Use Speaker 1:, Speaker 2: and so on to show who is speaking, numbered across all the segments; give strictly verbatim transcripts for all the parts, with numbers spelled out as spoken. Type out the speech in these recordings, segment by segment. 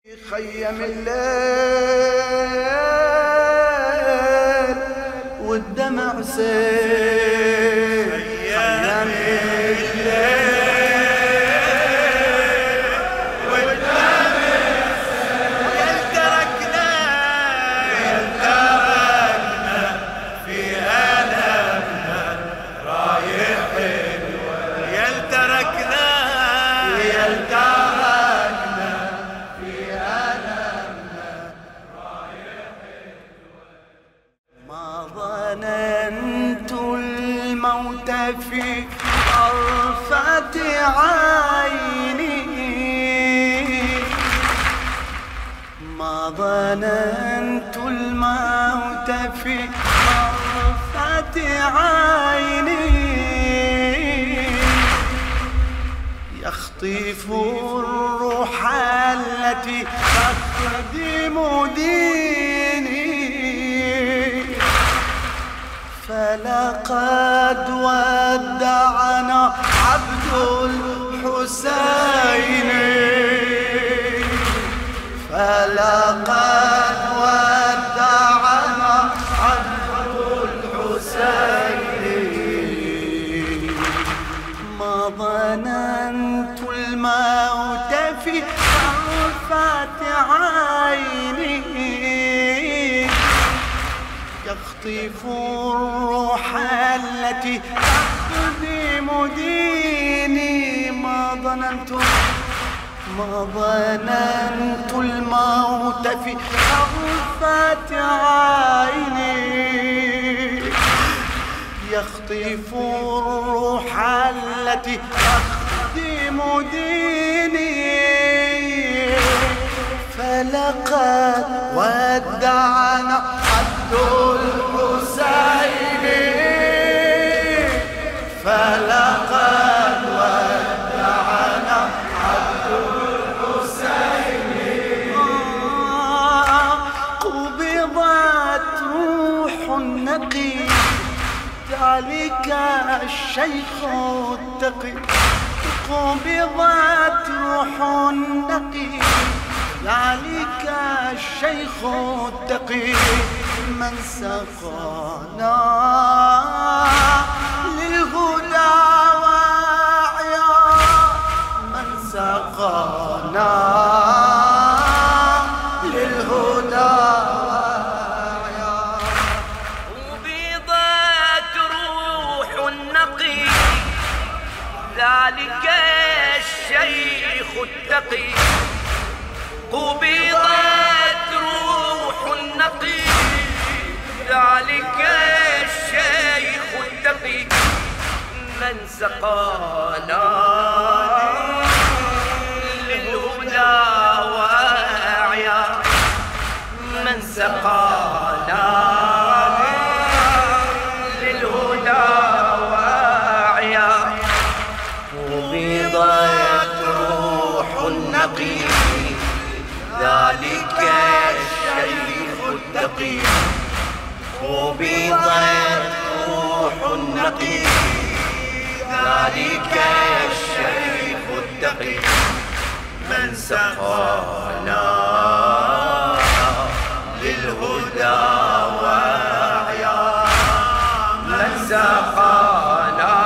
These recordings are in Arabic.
Speaker 1: خيم الليل والدمع سيل خيم الليل والدمع سيل يل تركنا يل تركنا في ألمنا رايحين يل تركنا يل تركنا ظننت الموت في طرفة عيني ما ظننت الموت في طرفة عيني يخطف الروح التي تخدم ديني فلقد ودعنا عبد الحسين فلقد ودعنا عبد الحسين ما ظننت الموت في طرفة عيني يخطف الروح التي تخدم ديني ما ظننت ما ظننت الموت في طرفة عيني يخطف الروح التي تخدم ديني فلقد ودعنا عبد الحسين فلقد ودعنا عبد الحسين قبضت روح النقي ذلك الشيخ التقي قبضت روح النقي ذلك الشيخ التقي من سقانا للهدى واعيا من سقانا للهدى واعيا
Speaker 2: وبيضت روح النقي ذلك الشيخ التقي قبضت روح النقي ذلك الشيخ التقي من سقانا للهدى واعيا من سقانا للهدى واعيا قبضت روح النقي ذلك الشيخ التقي قبضت روح النقي ذلك الشيخ التقي من سقانا للهدى واعيا من سقانا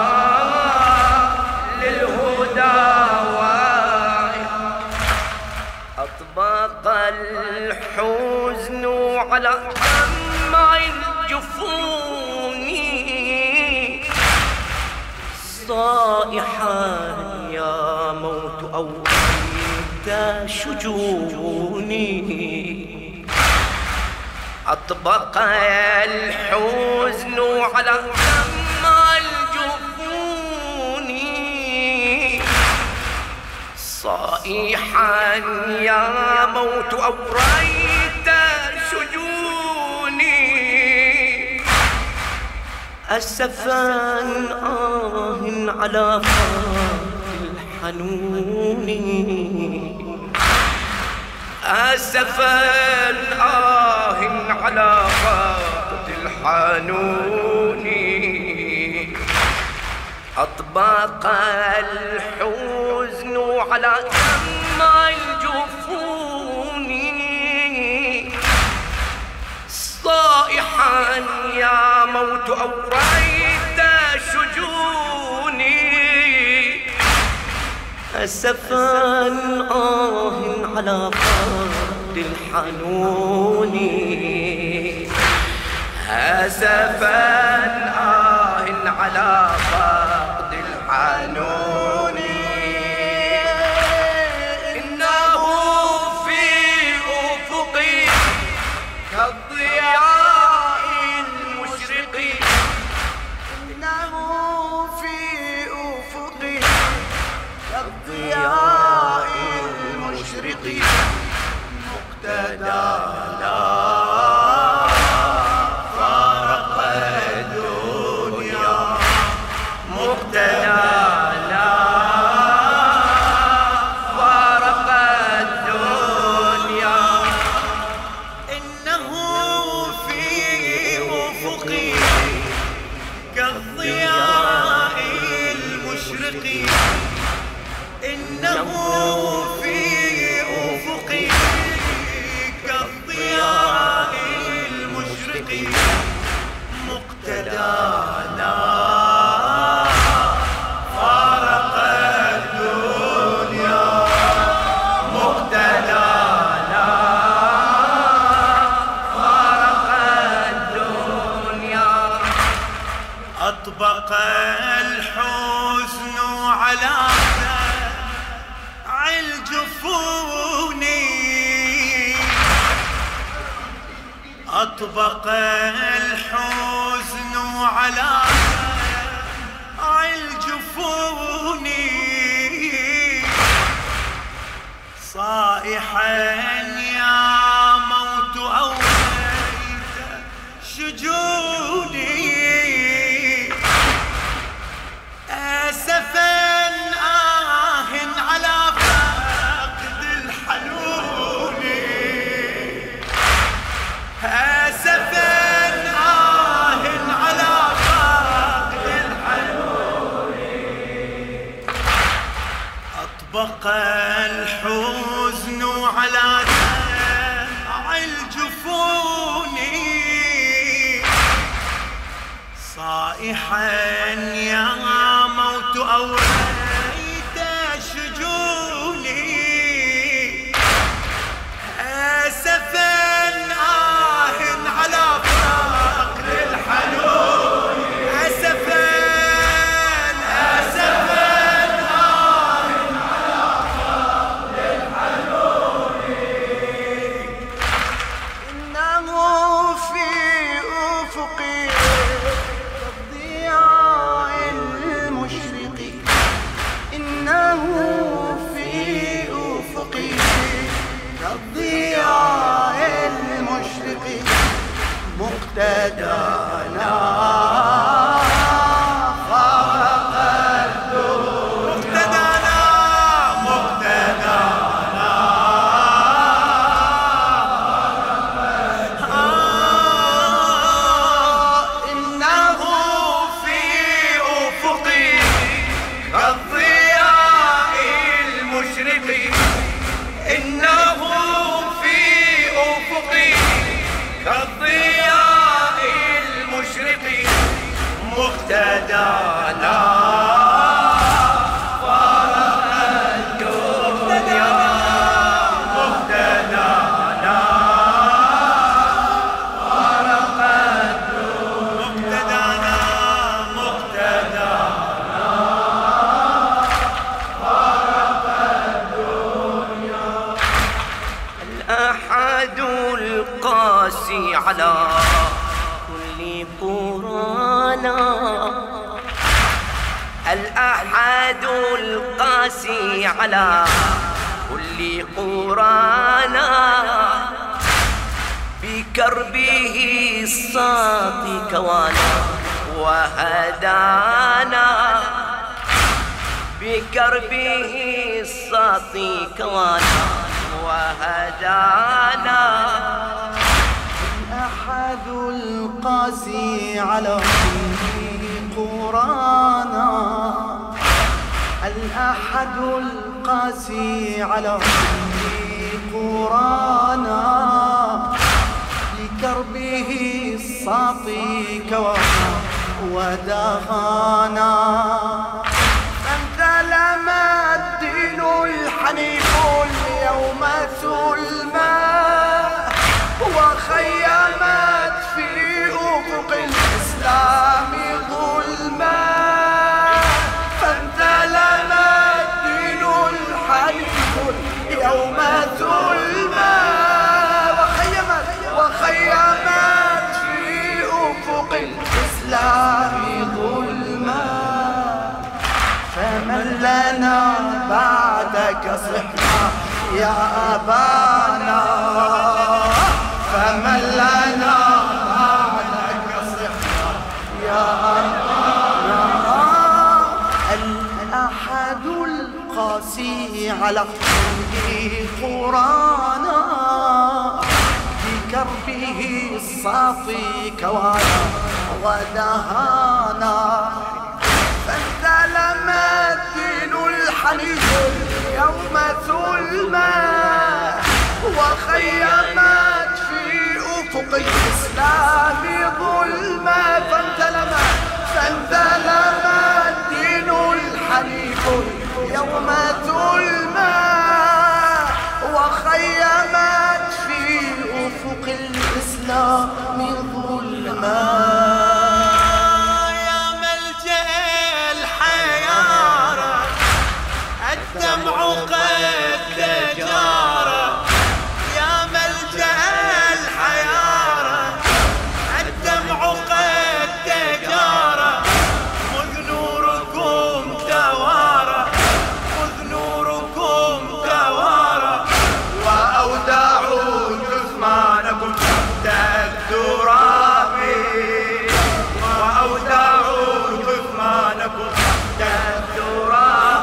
Speaker 2: للهدى واعيا أطبق الحزن على دمع الجفون صائحا يا موت أويت شجوني أطبق الحزن على دمع الجفون صائحا يا موت أوريت شجوني أسفا آه على فات الحنون أسفا آه على فات الحنون أطبق الحزن على دمع الجفون موت أوريت شجوني أسفا آه على فقد الحنون أسفا آه على فقد الحنون إنه في أفقي كالضياء المشرق
Speaker 1: إنه في أفقي كالضياء المشرق مقتدانا فارق الدنيا
Speaker 2: مقتدانا فارق الدنيا
Speaker 1: إنه في أفقي كالضياء المشرق إنه في أفقي كالضياء المشرق مقتدانا فارق الدنيا
Speaker 2: مقتدانا فارق الدنيا
Speaker 1: أطبق الحزن على الجفون أطبق الحزن على الجفون صائحا يا موت أوفيت شجوني أسفا آه على فقد الحنون أسفا آه على فقد الحنون أطبق الحزن على دمع الجفون صائحا يا موت أوريت شجوني أسفا آه على فقد الحنون أسفا أسفا آه على فقد الحنون إنه في أفقي كالضياء المشرق إنه في أفقي كالضياء المشرق مقتدانا فارق الدنيا مقتدانا مقتدانا إنه في أفقي
Speaker 2: كالضياء المشرق إنه في أفقي كالضياء المشرق مقتدانا فارق الدنيا مقتدانا فارق
Speaker 1: مقتدانا مقتدانا
Speaker 2: الأحد القاسي على كل قرانا الأحد القاسي على كل قرانا بكربه الساطي كوانا وهدانا بكربه الساطي كوانا وهدانا
Speaker 1: الأحد القاسي على كل قرانا الأحد القاسي على كل قرانا لكربه الساطي كوانا ودهانا. فانثلم الدين الحنيف اليوم ثلما، وخيمت في أفق الإسلام ظلما. فانثلم الدين الحنيف اليوم ثلما، وخيمت وخيمت في أفق الإسلام ظلما. فمن لنا بعدك صحنا يا أبانا، فمن لنا بعدك صحنا يا أبانا. الأحد القاسي على قلبه قرانا، بكربه الصافي كوانا ودهانا. فانثلم الدين الحنيف اليوم ثلما، وخيمت في أفق الإسلام ظلما. فانثلم فانثلم الدين الحنيف اليوم ثلما، وخيمت في أفق الإسلام ظلما.
Speaker 3: الدمع قد تجارى، يا ملجأ الحيارى. الدمع قد تجارى، خذ نوركم توارى، خذ نوركم توارى.
Speaker 1: وأودعوا جثمانكم تحت التراب، وأودعوا جثمانكم تحت التراب.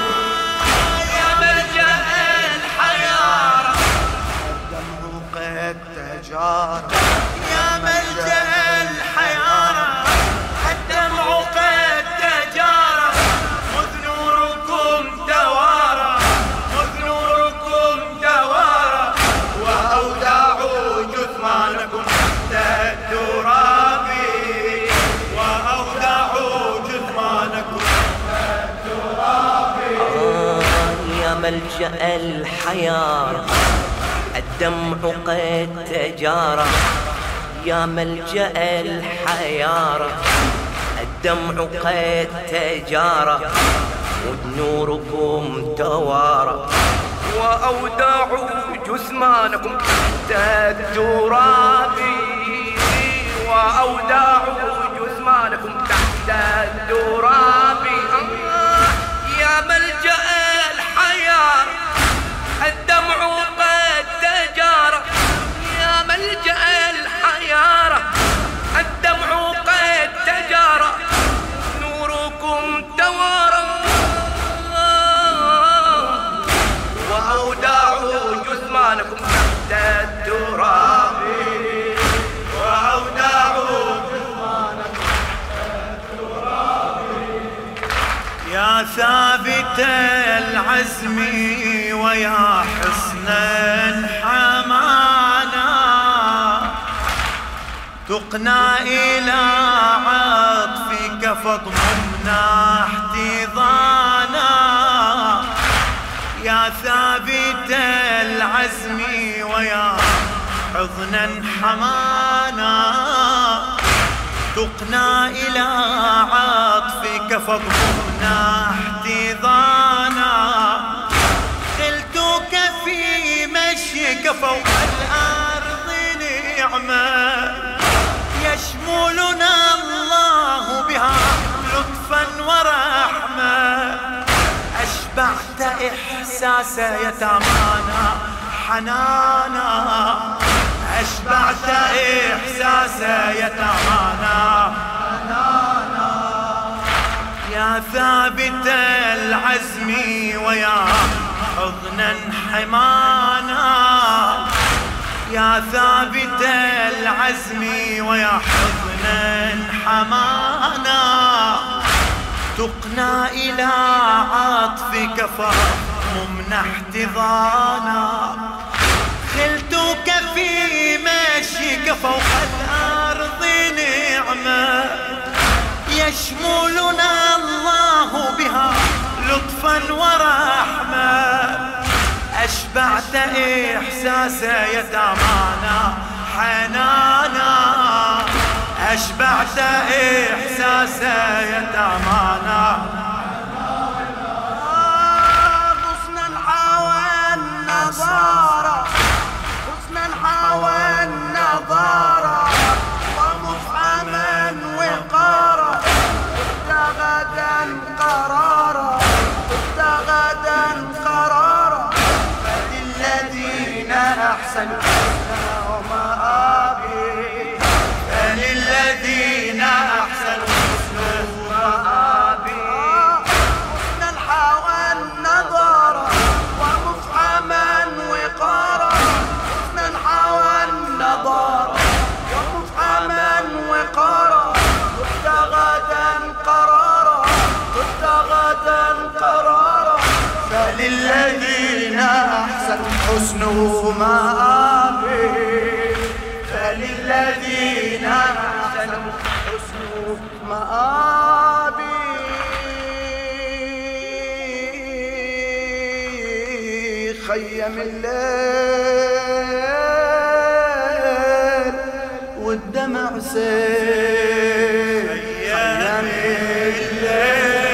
Speaker 3: يا ملجأ الحيارى، الدمع قد تجارى. خذ نوركم توارى، خذ نوركم توارى.
Speaker 1: وأودعوا جثمانكم تحت التراب،
Speaker 3: وأودعوا جثمانكم تحت التراب.
Speaker 2: يا ملجأ الحيارى، الدمع قد تجارى. يا ملجأ الحيارى، الدمع قد تجارى. ونوركم توارى، وأودعوا جثمانكم تحت التراب، وأودعوا جثمانكم تحت التراب. يا ملجأ الحيارى، الدمع قد تجارى. يا ملجأ الحيارى، الدمع قد تجارى. نوركم توارى، وأودعوا جثمانكم تحت التراب،
Speaker 3: وأودعوا جثمانكم تحت التراب. يا ثابت العزم ويا حصنا حمانا، تقنى إلى عطفك فاضممنا احتضانا. يا ثابت العزم ويا حضنا حمانا، تقنى إلى عطفك فاضممنا احتضانا. خلتك في مشيك فوق الأرض نعمة، يشملنا الله بها لطفا ورحمة. أشبعت إحساس يتامانا حنانا، أشبعت إحساس يتامانا حنانا. يا ثابت العزم ويا حضنا حمانا، يا ثابت العزم ويا حضنا حمانا. تقنى إلى عطفك فاضممنا احتضانا. خلتك في مشيك فوق الأرض نعمة، يشملنا الله بها لطفا ورحمة. أشبعت إحساس يتامانا حنانا، أشبعت إحساس يتامانا.
Speaker 2: حسنا حوى النظارة، حسنا حوى النظارة، ومفهما وقارا، كنت غدا قرارا، كنت غدا قرارا. فللذين أحسنوا الحسنى ومآبي،
Speaker 3: فللذين أحسنوا الحسنى
Speaker 2: ومآبي. حسنا حوى النظارة ومفهما وقارا، حسنا حوى النظارة ومفهما وقارا. كنت غدا قرارا، كنت غدا قرارا.
Speaker 3: فللذين أحسنوا الحسن ومآبي، فللذين أحسنوا الحسن
Speaker 2: مآبي. خيم الليل والدمع سيل، خيم الليل